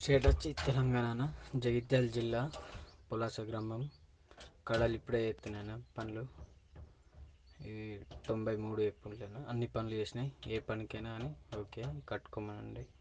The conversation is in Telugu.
స్టేట్ వచ్చి తెలంగాణ, జగిత్యాల జిల్లా, పులాస గ్రామం. కళలు ఇప్పుడే ఎత్తున్నాను పనులు. ఈ 93 ఏప్రిల్న అన్ని పనులు చేసినాయి. ఏ పనికైనా అని ఓకే కట్టుకోమనండి.